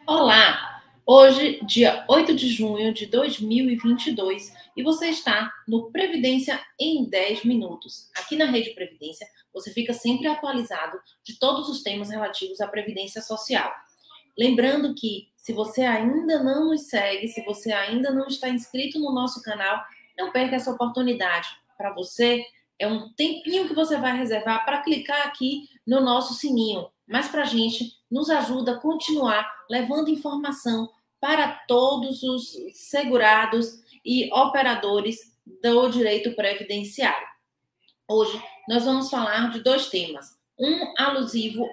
Olá! Hoje, dia 8 de junho de 2022, e você está no Previdência em 10 minutos. Aqui na Rede Previdência, você fica sempre atualizado de todos os temas relativos à Previdência Social. Lembrando que, se você ainda não nos segue, se você ainda não está inscrito no nosso canal, não perca essa oportunidade. Para você, é um tempinho que você vai reservar para clicar aqui no nosso sininho. Mas para a gente, nos ajuda a continuar levando informação para todos os segurados e operadores do direito previdenciário. Hoje, nós vamos falar de dois temas. Um alusivo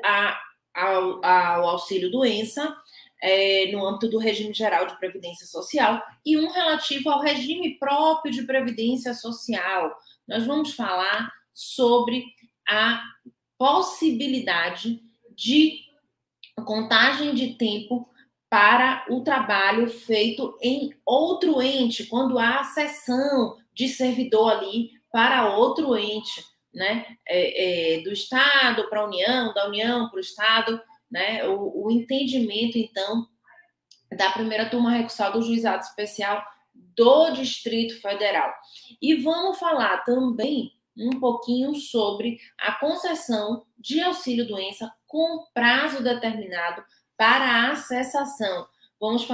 ao auxílio-doença, no âmbito do regime geral de previdência social, e um relativo ao regime próprio de previdência social. Nós vamos falar sobre a possibilidade de contagem de tempo para o trabalho feito em outro ente, quando há cessão de servidor ali para outro ente, né? Do Estado para a União, da União para o Estado, né? O entendimento, então, da primeira turma recursal do Juizado Especial do Distrito Federal. E vamos falar também um pouquinho sobre a concessão de auxílio-doença com prazo determinado para a cessação. Vamos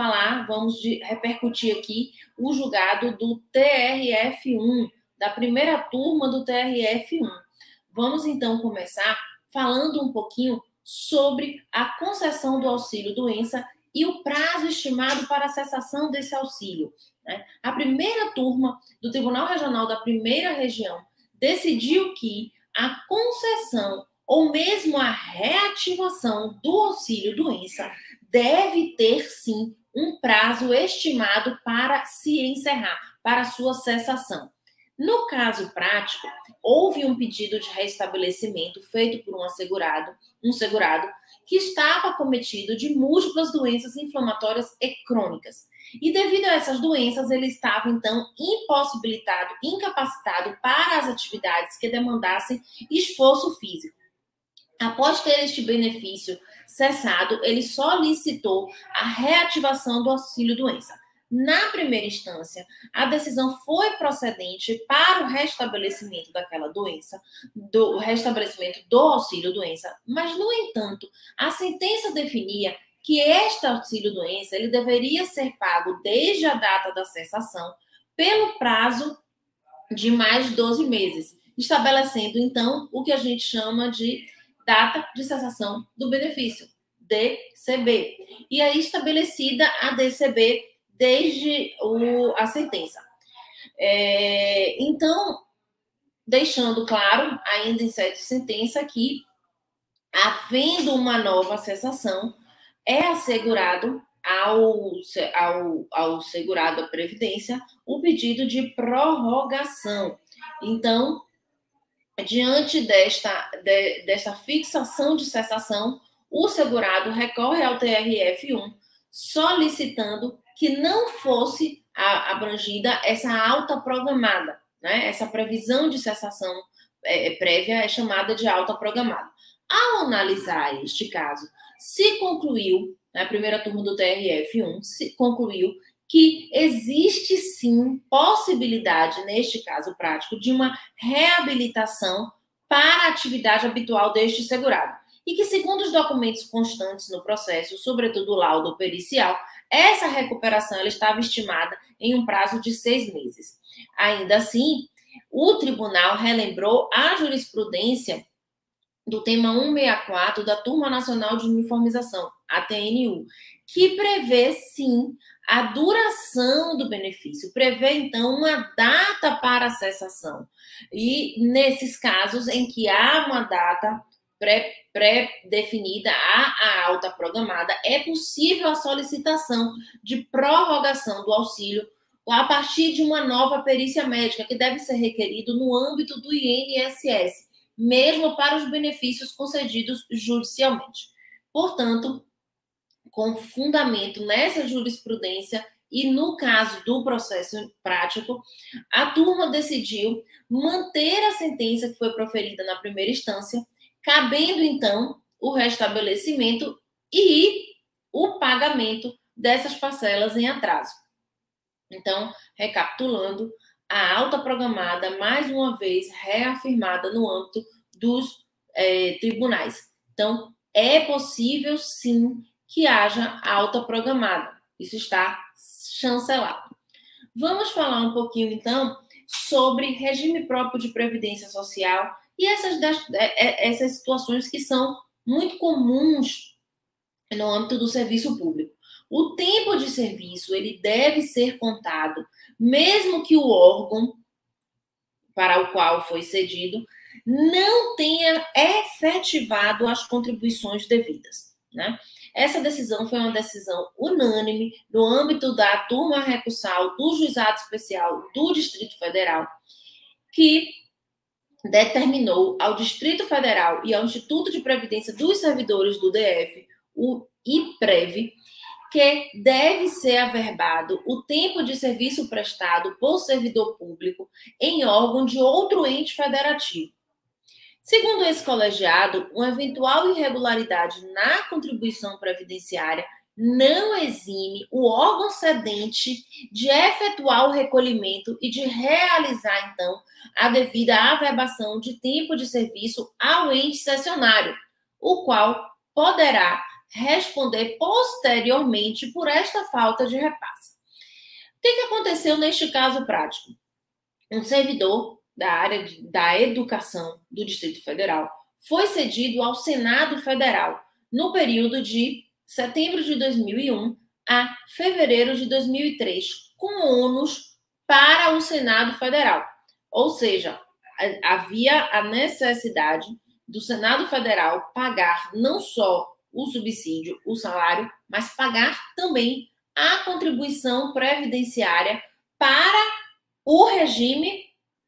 repercutir aqui o julgado do TRF1, da primeira turma do TRF1. Vamos, então, começar falando um pouquinho sobre a concessão do auxílio-doença e o prazo estimado para a cessação desse auxílio. A primeira turma do Tribunal Regional da Primeira Região decidiu que a concessão ou mesmo a reativação do auxílio-doença deve ter, sim, um prazo estimado para se encerrar, para sua cessação. No caso prático, houve um pedido de restabelecimento feito por um segurado que estava acometido de múltiplas doenças inflamatórias e crônicas. E devido a essas doenças, ele estava, então, impossibilitado, incapacitado para as atividades que demandassem esforço físico. Após ter este benefício cessado, ele solicitou a reativação do auxílio-doença. Na primeira instância, a decisão foi procedente para o restabelecimento daquela doença, do restabelecimento do auxílio-doença, mas, no entanto, a sentença definia que este auxílio-doença ele deveria ser pago desde a data da cessação pelo prazo de mais de 12 meses, estabelecendo, então, o que a gente chama de data de cessação do benefício, DCB. E aí estabelecida a DCB desde a sentença. Então, deixando claro, ainda em sede de sentença, que, havendo uma nova cessação, é assegurado ao segurado da Previdência o pedido de prorrogação. Então, diante desta fixação de cessação, o segurado recorre ao TRF1 solicitando que não fosse abrangida essa alta programada, né? Essa previsão de cessação prévia é chamada de alta programada. Ao analisar este caso, se concluiu, na primeira turma do TRF1, se concluiu que existe sim possibilidade, neste caso prático, de uma reabilitação para a atividade habitual deste segurado. E que, segundo os documentos constantes no processo, sobretudo o laudo pericial, essa recuperação ela estava estimada em um prazo de 6 meses. Ainda assim, o tribunal relembrou a jurisprudência do tema 164 da Turma Nacional de Uniformização, a TNU, que prevê, sim, a duração do benefício, prevê, então, uma data para a cessação. E, nesses casos em que há uma data pré-definida, a alta programada, é possível a solicitação de prorrogação do auxílio a partir de uma nova perícia médica, que deve ser requerido no âmbito do INSS, mesmo para os benefícios concedidos judicialmente. Portanto, com fundamento nessa jurisprudência e no caso do processo prático, a turma decidiu manter a sentença que foi proferida na primeira instância, cabendo, então, o restabelecimento e o pagamento dessas parcelas em atraso. Então, recapitulando, a alta programada, mais uma vez, reafirmada no âmbito dos tribunais. Então, é possível, sim, que haja alta programada. Isso está chancelado. Vamos falar um pouquinho, então, sobre regime próprio de previdência social e essas situações que são muito comuns no âmbito do serviço público. O tempo de serviço, ele deve ser contado, mesmo que o órgão para o qual foi cedido não tenha efetivado as contribuições devidas, né? Essa decisão foi uma decisão unânime no âmbito da turma recursal do Juizado Especial do Distrito Federal, que determinou ao Distrito Federal e ao Instituto de Previdência dos Servidores do DF, o IPREV, que deve ser averbado o tempo de serviço prestado por servidor público em órgão de outro ente federativo. Segundo esse colegiado, uma eventual irregularidade na contribuição previdenciária não exime o órgão cedente de efetuar o recolhimento e de realizar, então, a devida averbação de tempo de serviço ao ente cessionário, o qual poderá responder posteriormente por esta falta de repasse. O que aconteceu neste caso prático? Um servidor da área da educação do Distrito Federal foi cedido ao Senado Federal no período de setembro de 2001 a fevereiro de 2003, com ônus para o Senado Federal. Ou seja, havia a necessidade do Senado Federal pagar não só o subsídio, o salário, mas pagar também a contribuição previdenciária para o regime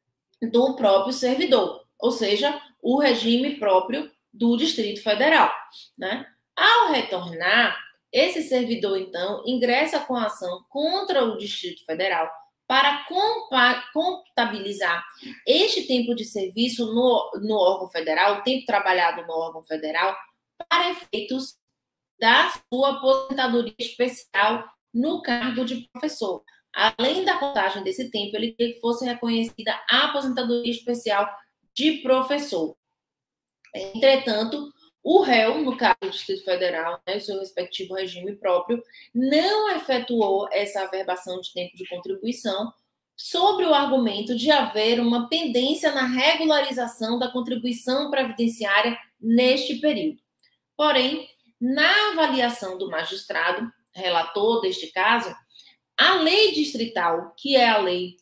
do próprio servidor, ou seja, o regime próprio do Distrito Federal, né? Ao retornar, esse servidor, então, ingressa com a ação contra o Distrito Federal para contabilizar este tempo de serviço no órgão federal, o tempo trabalhado no órgão federal, para efeitos da sua aposentadoria especial no cargo de professor. Além da contagem desse tempo, ele queria que fosse reconhecida a aposentadoria especial de professor. Entretanto, o réu, no caso do Distrito Federal, né, o seu respectivo regime próprio, não efetuou essa averbação de tempo de contribuição sobre o argumento de haver uma pendência na regularização da contribuição previdenciária neste período. Porém, na avaliação do magistrado, relator deste caso, a lei distrital, que é a lei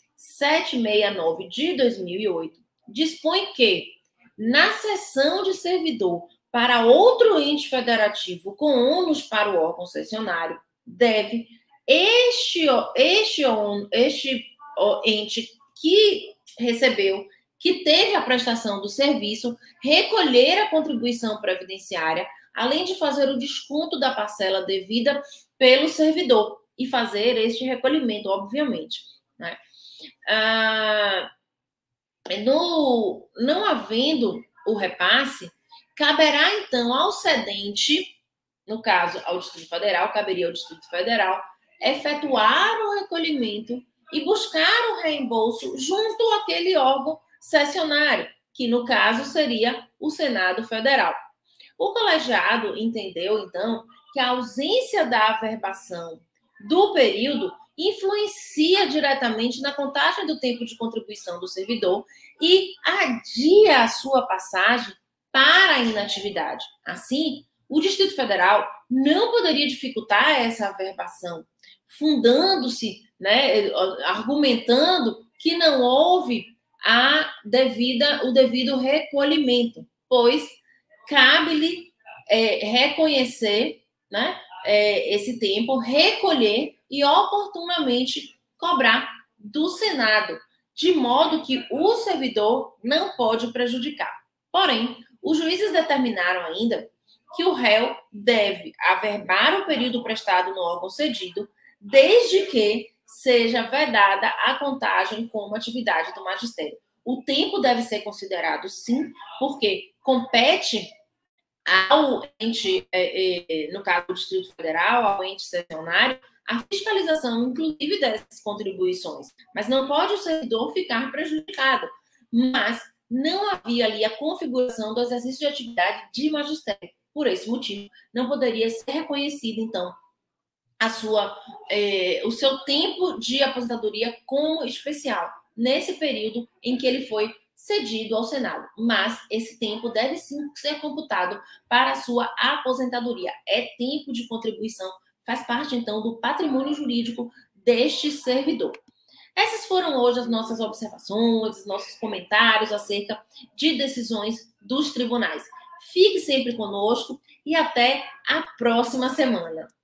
769 de 2008, dispõe que, na cessão de servidor para outro ente federativo com ônus para o órgão cessionário, deve este ente que recebeu, que teve a prestação do serviço, recolher a contribuição previdenciária, além de fazer o desconto da parcela devida pelo servidor e fazer este recolhimento, obviamente, né? Não havendo o repasse, caberá, então, ao cedente, no caso, ao Distrito Federal, caberia ao Distrito Federal, efetuar o recolhimento e buscar o reembolso junto àquele órgão cessionário, que, no caso, seria o Senado Federal. O colegiado entendeu, então, que a ausência da averbação do período influencia diretamente na contagem do tempo de contribuição do servidor e adia a sua passagem para a inatividade. Assim, o Distrito Federal não poderia dificultar essa averbação, fundando-se, né, argumentando que não houve o devido recolhimento, pois cabe-lhe reconhecer, né, esse tempo, recolher e oportunamente cobrar do Senado, de modo que o servidor não pode prejudicar. Porém, os juízes determinaram ainda que o réu deve averbar o período prestado no órgão cedido, desde que seja vedada a contagem como atividade do magistério. O tempo deve ser considerado, sim, porque compete ao ente, no caso do Distrito Federal, ao ente cessionário, a fiscalização, inclusive, dessas contribuições. Mas não pode o servidor ficar prejudicado. Mas não havia ali a configuração do exercício de atividade de magistério. Por esse motivo, não poderia ser reconhecido, então, o seu tempo de aposentadoria como especial, nesse período em que ele foi cedido ao Senado. Mas esse tempo deve sim ser computado para a sua aposentadoria. É tempo de contribuição, faz parte, então, do patrimônio jurídico deste servidor. Essas foram hoje as nossas observações, nossos comentários acerca de decisões dos tribunais. Fique sempre conosco e até a próxima semana.